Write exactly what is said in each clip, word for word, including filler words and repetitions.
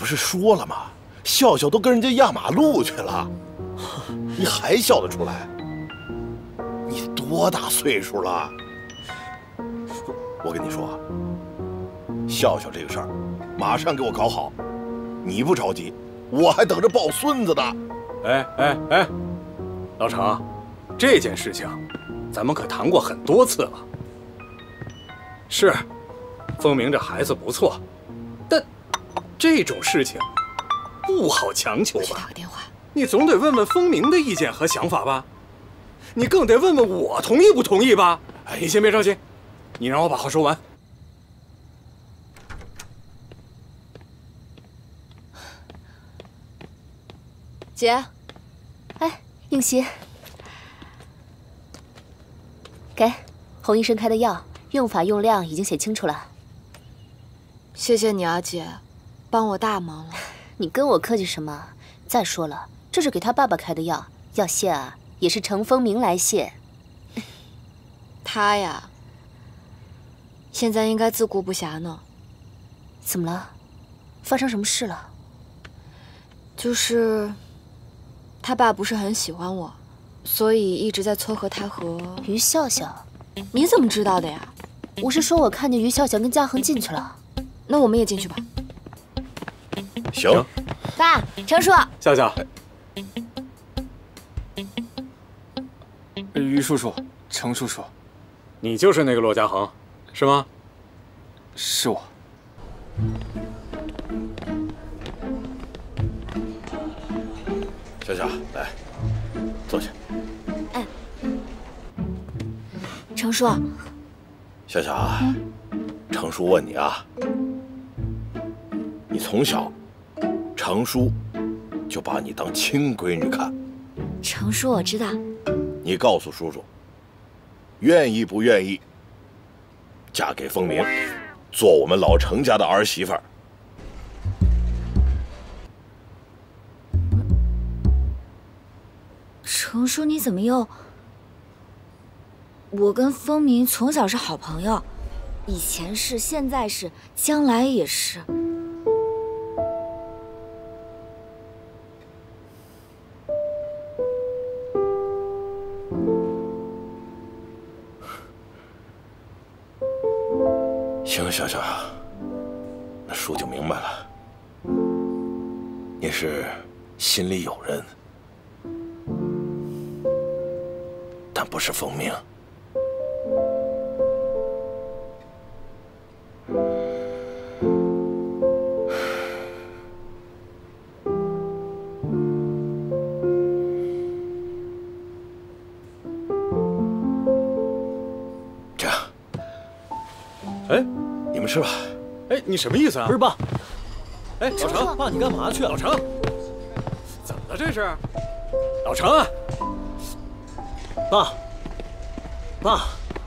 不是说了吗？笑笑都跟人家压马路去了，你还笑得出来？你多大岁数了？我跟你说，笑笑这个事儿，马上给我搞好。你不着急，我还等着抱孙子呢。 哎哎哎，老程，这件事情，咱们可谈过很多次了。是，风鸣这孩子不错，但这种事情不好强求吧？ 我去打个电话。 你总得问问风鸣的意见和想法吧？你更得问问我同意不同意吧？哎，你先别着急，你让我把话说完。 姐， 哎，应希，给洪医生开的药，用法用量已经写清楚了。 谢谢你啊，姐，帮我大忙了。 你跟我客气什么？再说了，这是给他爸爸开的药，要谢啊，也是程风鸣来谢。 他呀，现在应该自顾不暇呢。 怎么了？发生什么事了？ 就是。 他爸不是很喜欢我，所以一直在撮合他和于笑笑。 你怎么知道的呀？ 我是说我看见于笑笑跟嘉恒进去了。 那我们也进去吧。 行。 爸，程叔。 笑笑。 于叔叔，程叔叔， 你就是那个骆家恒，是吗？ 是我。 笑笑，来，坐下。 哎，程叔。 笑笑啊，程叔问你啊，你从小，程叔就把你当亲闺女看。 程叔，我知道。 你告诉叔叔，愿意不愿意嫁给风鸣，做我们老程家的儿媳妇儿？ 程叔，你怎么又？我跟风鸣从小是好朋友，以前是，现在是，将来也是。 行，笑笑，那叔就明白了，你是心里有人。 但不是风鸣。这样， 哎， 你们吃吧。 哎，你什么意思啊？ 不是爸。 哎，老程， 爸，你干嘛去啊？ 老程，怎么了这是？老程啊！ 爸，爸，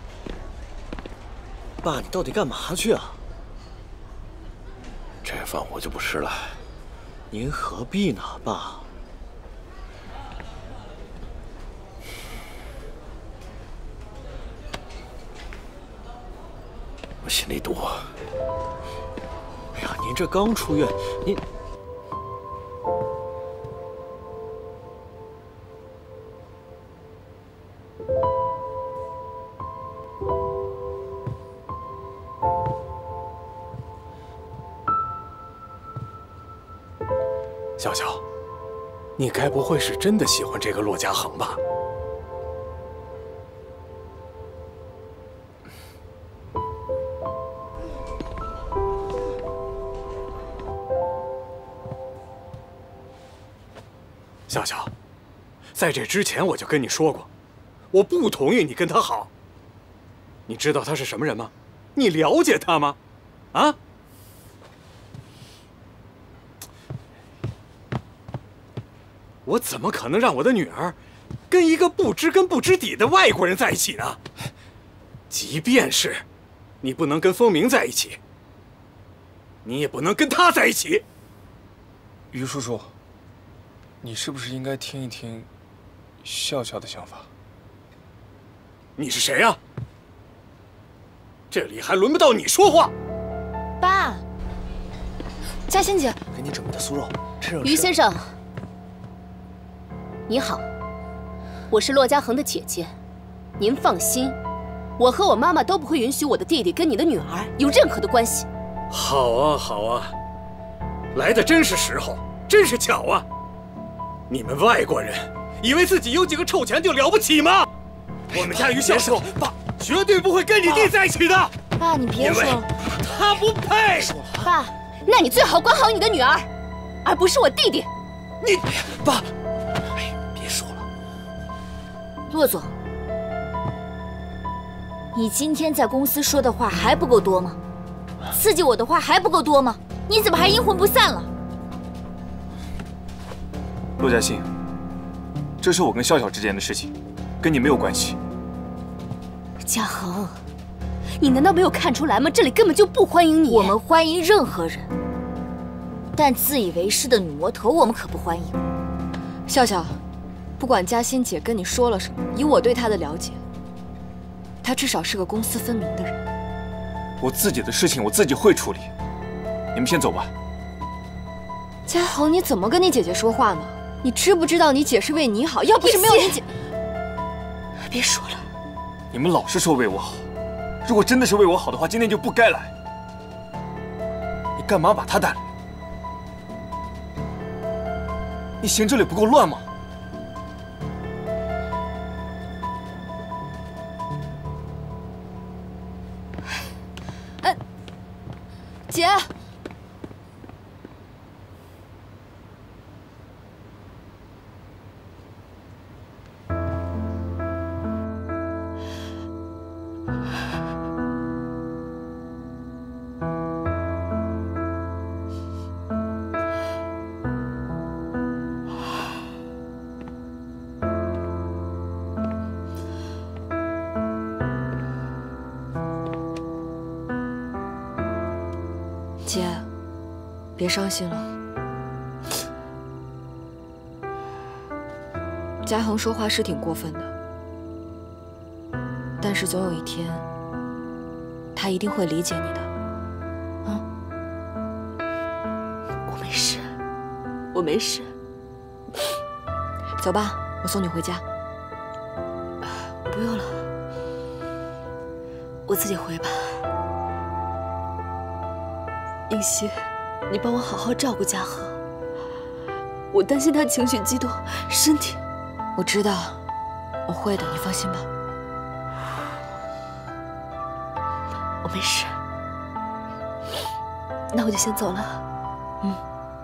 爸，你到底干嘛去啊？ 这饭我就不吃了。 您何必呢，爸？ 我心里堵。 哎呀，您这刚出院，您…… 笑笑，你该不会是真的喜欢这个骆家恒吧？笑笑，在这之前我就跟你说过，我不同意你跟他好。你知道他是什么人吗？你了解他吗？啊？ 我怎么可能让我的女儿跟一个不知根不知底的外国人在一起呢？即便是你不能跟风鸣在一起，你也不能跟他在一起。 于叔叔，你是不是应该听一听笑笑的想法？ 你是谁呀？这里还轮不到你说话。 爸， 嘉欣姐， 给你准备的酥肉，趁热吃。 于先生，你好，我是骆家恒的姐姐，您放心，我和我妈妈都不会允许我的弟弟跟你的女儿有任何的关系。 好啊，好啊，来的真是时候，真是巧啊！你们外国人以为自己有几个臭钱就了不起吗？我们家于孝孝爸绝对不会跟你弟在一起的。 爸，你别说了， 他不配。 爸，那你最好管好你的女儿，而不是我弟弟。 你， 爸，哎，别说了。 骆总，你今天在公司说的话还不够多吗？刺激我的话还不够多吗？你怎么还阴魂不散了？ 骆家兴，这是我跟笑笑之间的事情，跟你没有关系。 嘉恒，你难道没有看出来吗？这里根本就不欢迎你。 我们欢迎任何人，但自以为是的女魔头我们可不欢迎。笑笑，不管嘉欣姐跟你说了什么，以我对她的了解，她至少是个公私分明的人。 我自己的事情我自己会处理，你们先走吧。 嘉恒，你怎么跟你姐姐说话呢？你知不知道你姐是为你好？要不是没有你姐，别说了。 你们老是说为我好，如果真的是为我好的话，今天就不该来。你干嘛把她带来？你嫌这里不够乱吗？ 哎，姐。姐，别伤心了。嘉恒说话是挺过分的，但是总有一天，他一定会理解你的。啊？ 我没事，我没事。 走吧，我送你回家。 不用了，我自己回吧。英熙，你帮我好好照顾嘉恒，我担心他情绪激动，身体…… 我知道，我会的，你放心吧。 我没事，那我就先走了。 嗯。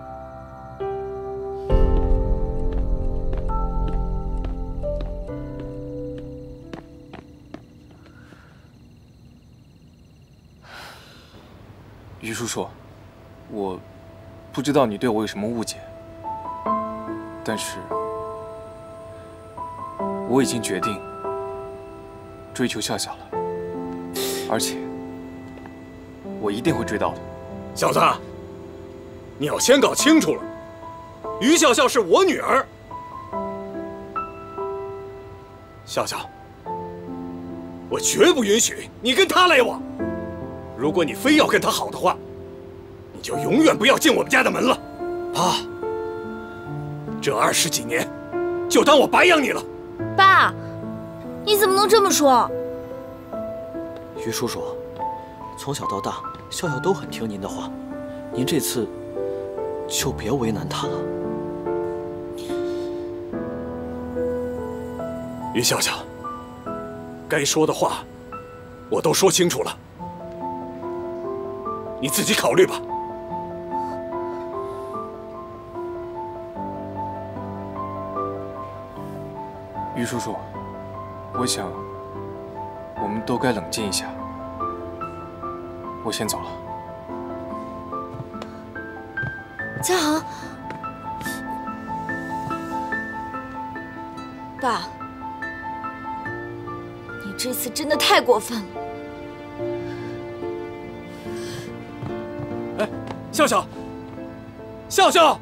于叔叔，我不知道你对我有什么误解，但是我已经决定追求笑笑了，而且我一定会追到的。 小子，你要先搞清楚了，于笑笑是我女儿。笑笑，我绝不允许你跟她来往。如果你非要跟她好的话，你就永远不要进我们家的门了。爸，这二十几年，就当我白养你了。 爸，你怎么能这么说？ 于叔叔，从小到大，笑笑都很听您的话，您这次就别为难她了。 于笑笑，该说的话我都说清楚了，你自己考虑吧。 于叔叔，我想我们都该冷静一下。我先走了。 嘉恒，爸，你这次真的太过分了。 哎，笑笑，笑笑，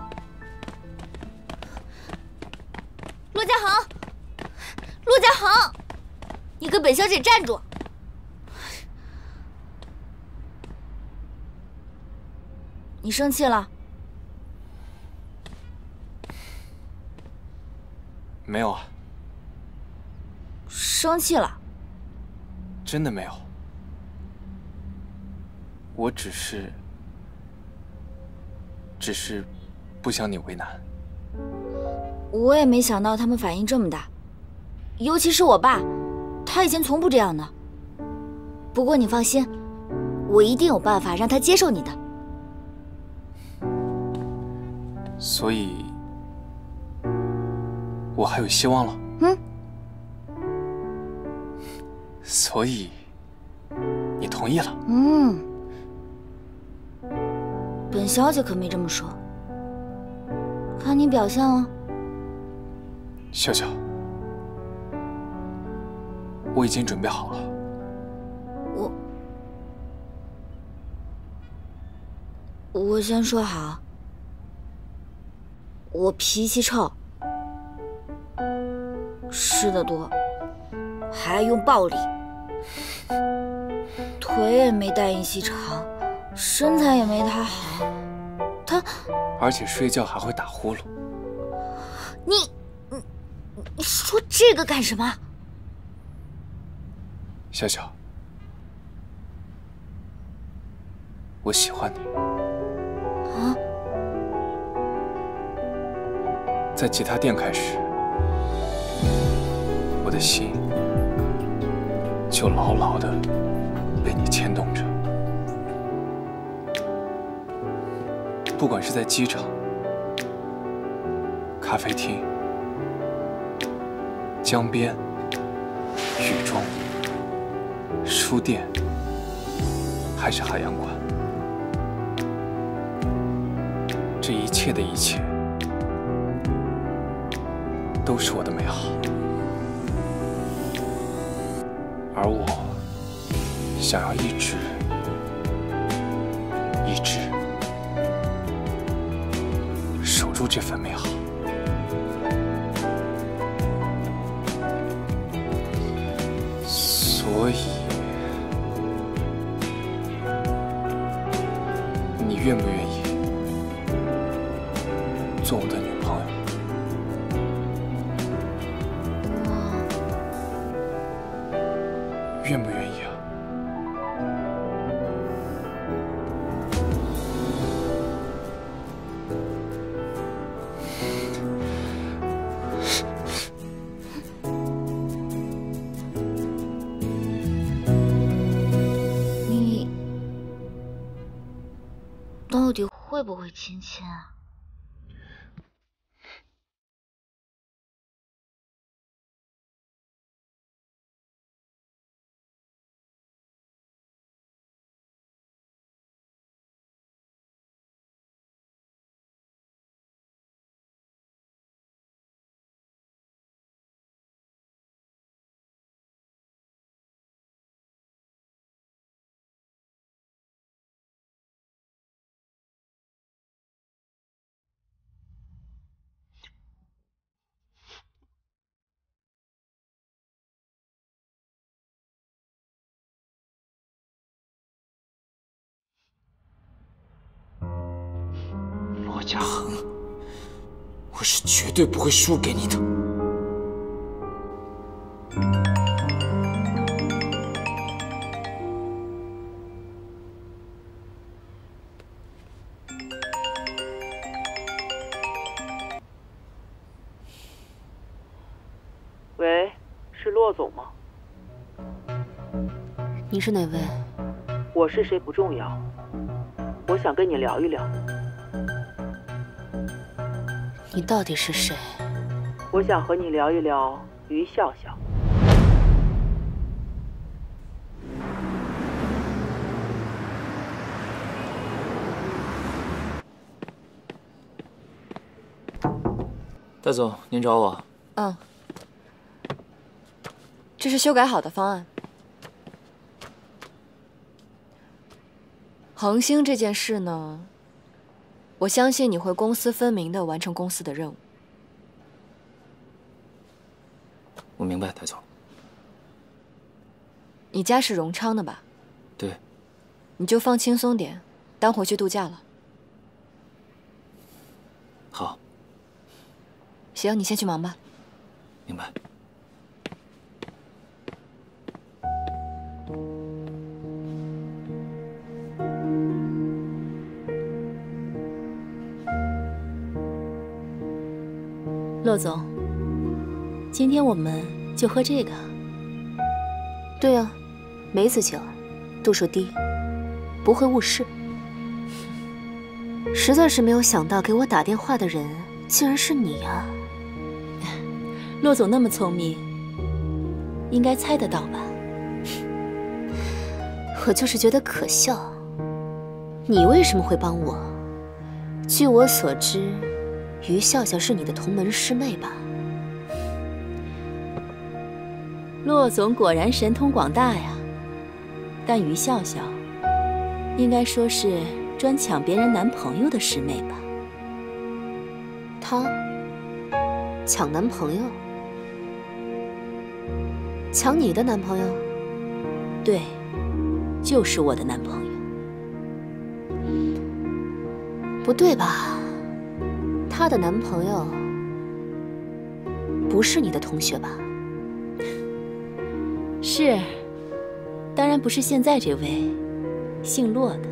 骆家恒，骆家恒，你跟本小姐站住！ 你生气了？ 没有啊。 生气了？ 真的没有。我只是，只是不想你为难。 我也没想到他们反应这么大，尤其是我爸，他以前从不这样的。不过你放心，我一定有办法让他接受你的。 所以，我还有希望了。 嗯。 所以，你同意了？ 嗯。本小姐可没这么说，看你表现了。 笑笑，我已经准备好了。 我，我先说好，我脾气臭，吃的多，还爱用暴力，腿也没戴尹锡长，身材也没他好，他， 而且睡觉还会打呼噜。 你，你，你说这个干什么？ 笑笑，我喜欢你。 啊？ 在吉他店开始，我的心就牢牢地被你牵动着。不管是在机场、咖啡厅、江边、雨中、书店，还是海洋馆，这一切的一切，都是我的美好。而我想要一直、一直守住这份美好。所以，你愿不愿意做我的女朋友？愿不愿意啊？ 你到底会不会亲亲啊？ 罗家恒，我是绝对不会输给你的。 喂，是骆总吗？ 你是哪位？ 我是谁不重要，我想跟你聊一聊。 你到底是谁？ 我想和你聊一聊于笑笑。 戴总，您找我？ 嗯，这是修改好的方案。恒星这件事呢，我相信你会公私分明地完成公司的任务。 我明白，戴总。 你家是荣昌的吧？ 对。 你就放轻松点，当回去度假了。 好。 行，你先去忙吧。 明白。 骆总，今天我们就喝这个。对啊，梅子酒，度数低，不会误事。实在是没有想到，给我打电话的人竟然是你啊！骆总那么聪明，应该猜得到吧？我就是觉得可笑，你为什么会帮我？据我所知，于笑笑是你的同门师妹吧？骆总果然神通广大呀！但于笑笑，应该说是专抢别人男朋友的师妹吧？她抢男朋友？抢你的男朋友？对，就是我的男朋友。不对吧？她的男朋友不是你的同学吧？是，当然不是现在这位姓骆的。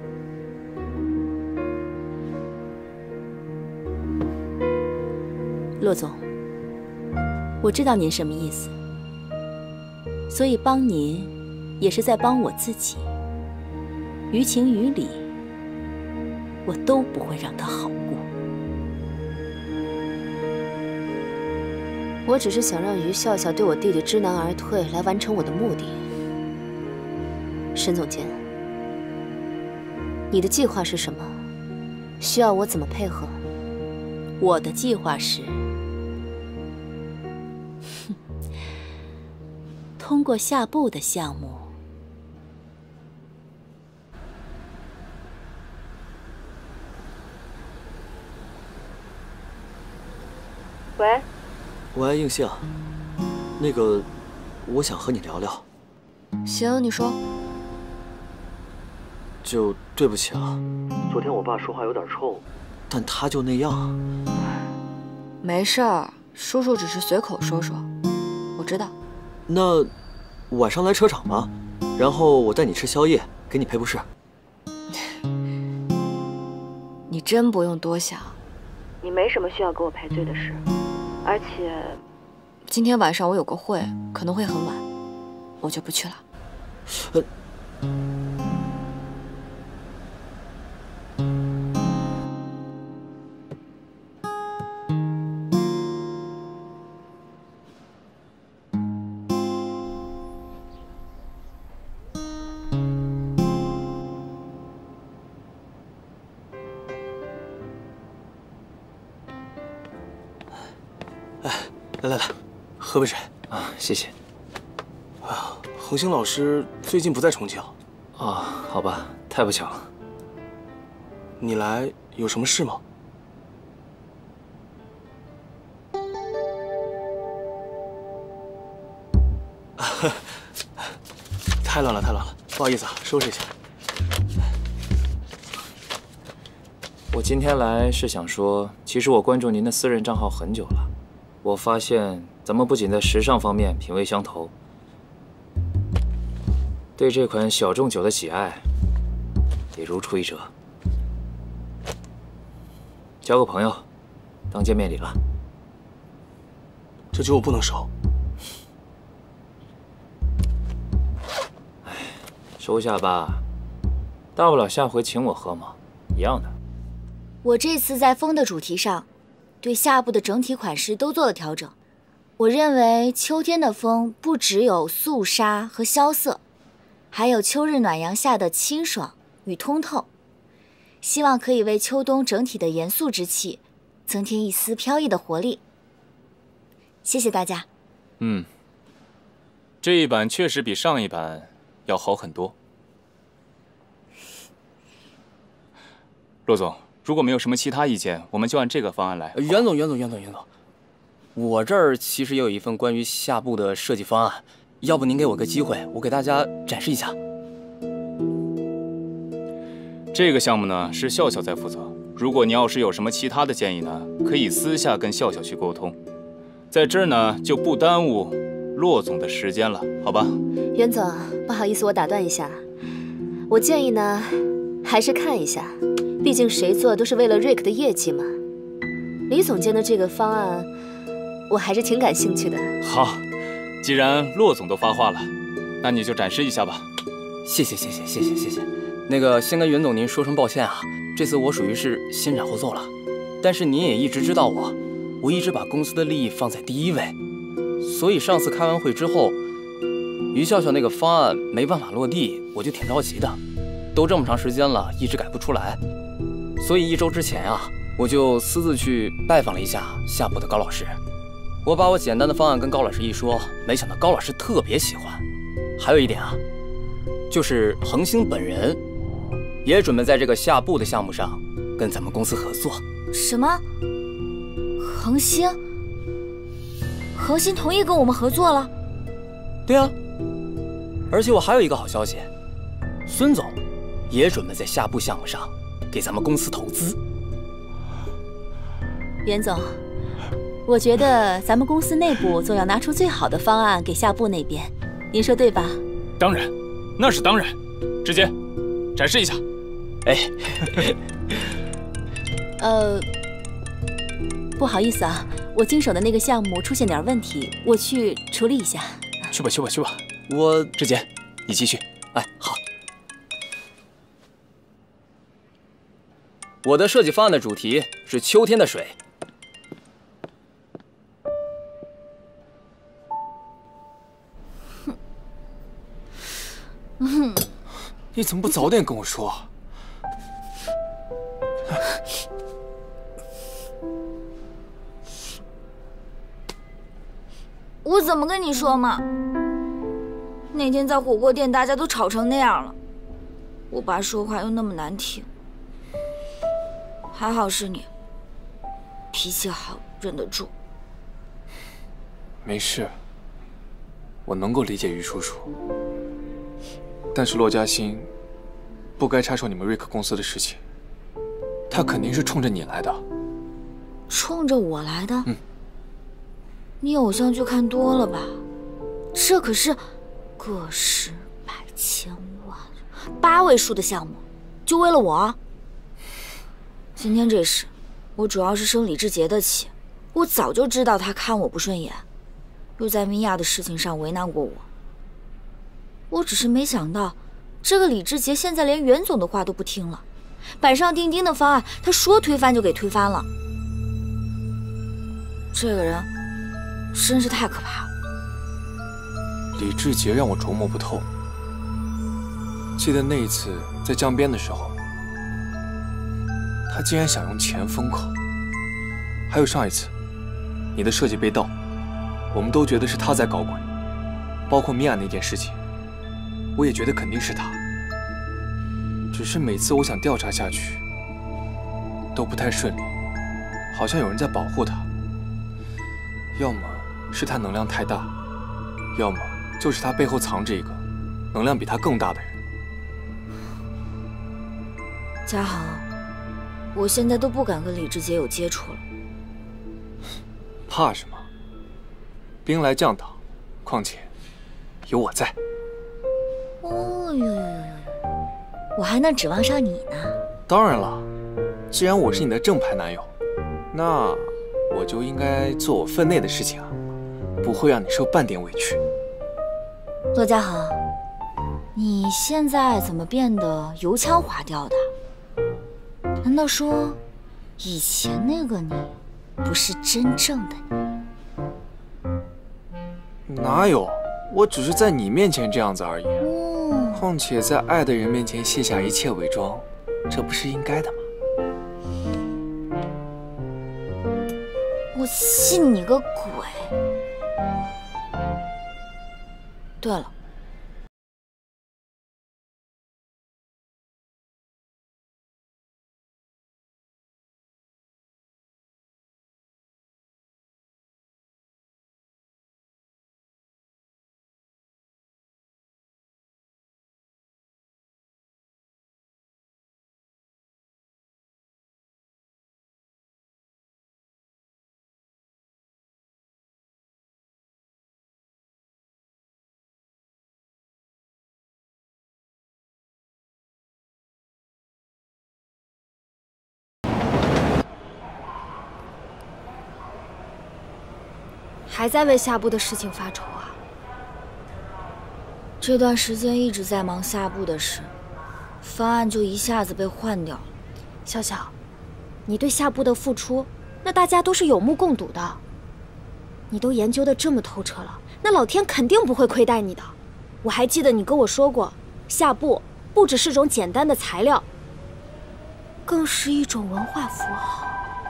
骆总，我知道您什么意思，所以帮您也是在帮我自己。于情于理，我都不会让他好过。我只是想让于笑笑对我弟弟知难而退，来完成我的目的。沈总监，你的计划是什么？需要我怎么配合？我的计划是，通过下部的项目。 喂。 喂，应夏，那个，我想和你聊聊。 行，你说。 就对不起啊，昨天我爸说话有点冲，但他就那样。 没事儿，叔叔只是随口说说，我知道。 那晚上来车厂吧，然后我带你吃宵夜，给你赔不是。 你真不用多想， 你没什么需要给我赔罪的事。而且， 今天晚上我有个会，可能会很晚，我就不去了。呃， 来来来，喝杯水啊，谢谢。 啊，恒星老师最近不在重庆啊？好吧，太不巧了。 你来有什么事吗？太乱了，太乱了，不好意思啊，收拾一下。 我今天来是想说，其实我关注您的私人账号很久了。我发现咱们不仅在时尚方面品味相投，对这款小众酒的喜爱也如出一辙。交个朋友，当见面礼了。 这酒我不能收。 哎，收下吧，大不了下回请我喝嘛，一样的。 我这次在风的主题上，对下部的整体款式都做了调整。我认为秋天的风不只有肃杀和萧瑟，还有秋日暖阳下的清爽与通透。希望可以为秋冬整体的严肃之气增添一丝飘逸的活力。谢谢大家。 嗯，这一版确实比上一版要好很多。骆总，如果没有什么其他意见，我们就按这个方案来。 袁总，袁总，袁总，袁总，我这儿其实也有一份关于下部的设计方案，要不您给我个机会，我给大家展示一下。 这个项目呢是笑笑在负责， 如果你要是有什么其他的建议呢，可以私下跟笑笑去沟通。在这儿呢，就不耽误骆总的时间了，好吧？ 袁总，不好意思，我打断一下，我建议呢，还是看一下，毕竟谁做都是为了瑞克的业绩嘛。李总监的这个方案，我还是挺感兴趣的。 好，既然骆总都发话了，那你就展示一下吧。 谢谢谢谢谢谢谢谢。那个，先跟袁总您说声抱歉啊，这次我属于是先斩后奏了。但是您也一直知道我，我一直把公司的利益放在第一位，所以上次开完会之后，于笑笑那个方案没办法落地，我就挺着急的。都这么长时间了，一直改不出来，所以一周之前啊，我就私自去拜访了一下下部的高老师。我把我简单的方案跟高老师一说，没想到高老师特别喜欢。还有一点啊，就是恒星本人也准备在这个下部的项目上跟咱们公司合作。 什么？恒星？恒星同意跟我们合作了？ 对啊，而且我还有一个好消息，孙总也准备在下部项目上给咱们公司投资。 袁总，我觉得咱们公司内部总要拿出最好的方案给下部那边，您说对吧？ 当然，那是当然。直接展示一下。 哎， 呃，不好意思啊，我经手的那个项目出现点问题，我去处理一下。 去吧，去吧，去吧。 我志杰，你继续。 哎，好。我的设计方案的主题是秋天的水。 嗯，你怎么不早点跟我说？ 我怎么跟你说嘛？那天在火锅店，大家都吵成那样了，我爸说话又那么难听，还好是你，脾气好，忍得住。 没事，我能够理解于叔叔，但是骆嘉欣不该插手你们瑞克公司的事情，他肯定是冲着你来的。 冲着我来的？ 嗯。 你偶像剧看多了吧？这可是个十百千万八位数的项目，就为了我？今天这事，我主要是生李志杰的气。我早就知道他看我不顺眼，又在米娅的事情上为难过我。我只是没想到，这个李志杰现在连袁总的话都不听了，板上钉钉的方案，他说推翻就给推翻了。这个人真是太可怕了。 李志杰让我琢磨不透。记得那一次在江边的时候，他竟然想用钱封口。还有上一次，你的设计被盗，我们都觉得是他在搞鬼，包括米娅那件事情，我也觉得肯定是他。只是每次我想调查下去，都不太顺利，好像有人在保护他。要么是他能量太大，要么就是他背后藏着一个能量比他更大的人。 嘉恒，我现在都不敢跟李志杰有接触了。 怕什么？兵来将挡，况且有我在。 哦呦呦呦呦！我还能指望上你呢。 当然了，既然我是你的正牌男友，那我就应该做我分内的事情啊，不会让你受半点委屈。 骆嘉恒，你现在怎么变得油腔滑调的？难道说，以前那个你不是真正的你？ 哪有？我只是在你面前这样子而已。 哦， 况且在爱的人面前卸下一切伪装，这不是应该的吗？ 我信你个鬼！对了。 还在为下部的事情发愁啊？ 这段时间一直在忙下部的事，方案就一下子被换掉了。 笑笑，你对下部的付出，那大家都是有目共睹的。你都研究得这么透彻了，那老天肯定不会亏待你的。我还记得你跟我说过，下部不只是种简单的材料，更是一种文化符号。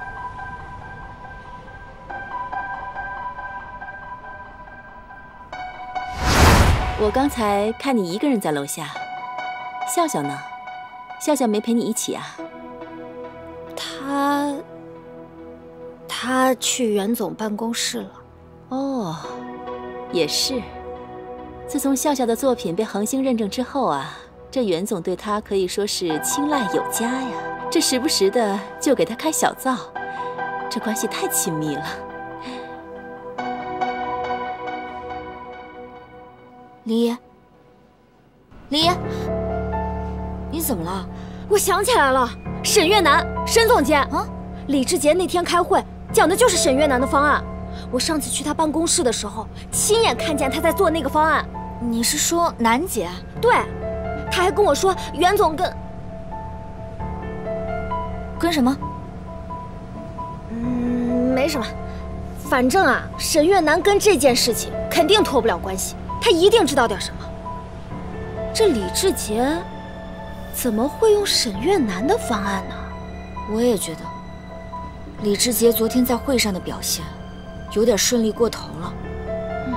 我刚才看你一个人在楼下，笑笑呢？笑笑没陪你一起啊？ 他……他去袁总办公室了。 哦，也是。自从笑笑的作品被恒星认证之后啊，这袁总对他可以说是青睐有加呀。这时不时的就给他开小灶，这关系太亲密了。 林爷，林爷，你怎么了？ 我想起来了，沈月南，沈总监啊，李志杰那天开会讲的就是沈月南的方案。我上次去他办公室的时候，亲眼看见他在做那个方案。 你是说南姐？ 对，他还跟我说袁总跟跟什么？ 嗯，没什么，反正啊，沈月南跟这件事情肯定脱不了关系。他一定知道点什么。这李志杰怎么会用沈月南的方案呢？ 我也觉得，李志杰昨天在会上的表现有点顺利过头了。嗯，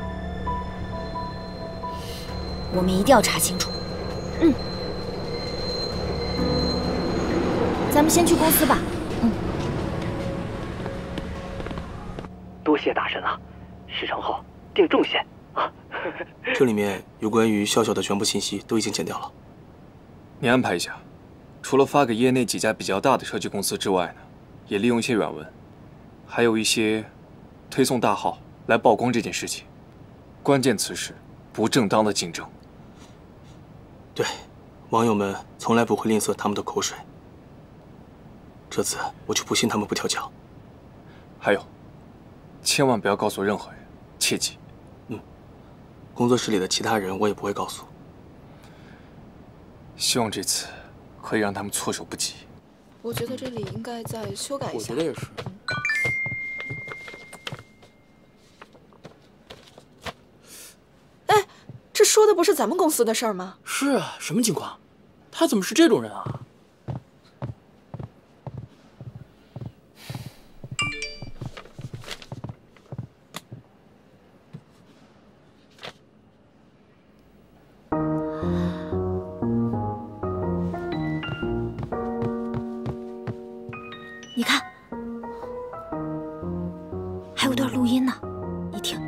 我们一定要查清楚。 嗯，咱们先去公司吧。 嗯。 多谢大神啊！事成后定重线。 这里面有关于笑笑的全部信息都已经剪掉了。 你安排一下，除了发给业内几家比较大的设计公司之外呢，也利用一些软文，还有一些推送大号来曝光这件事情。关键词是不正当的竞争。 对，网友们从来不会吝啬他们的口水。这次我就不信他们不跳脚。 还有，千万不要告诉任何人，切记。 工作室里的其他人我也不会告诉。 希望这次可以让他们措手不及。 我觉得这里应该再修改一下。 我觉得也是。 哎，这说的不是咱们公司的事儿吗？ 是啊，什么情况？他怎么是这种人啊？ 你看，还有段录音呢，你听。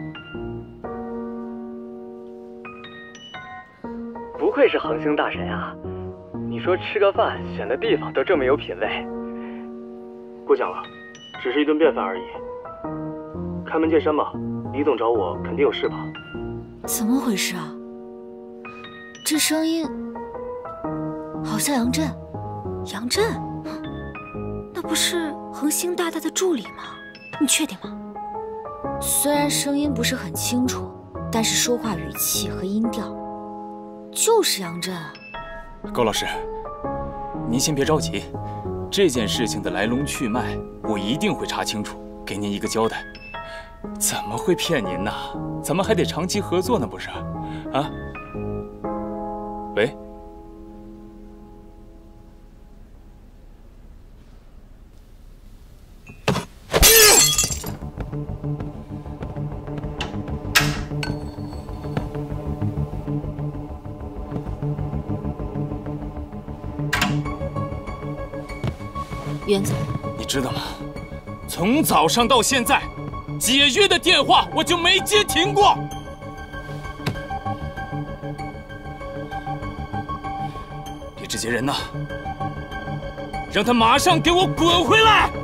不愧是恒星大神啊！你说吃个饭选的地方都这么有品位。 过奖了，只是一顿便饭而已。开门见山吧，李总找我肯定有事吧？ 怎么回事啊？这声音好像杨震。 杨震？那不是恒星大大的助理吗？你确定吗？ 虽然声音不是很清楚，但是说话语气和音调就是杨震啊。 高老师，您先别着急，这件事情的来龙去脉我一定会查清楚，给您一个交代。怎么会骗您呢？咱们还得长期合作呢，不是？啊？喂？ 袁总， 你知道吗？从早上到现在，解约的电话我就没接停过。李志杰人呢？让他马上给我滚回来！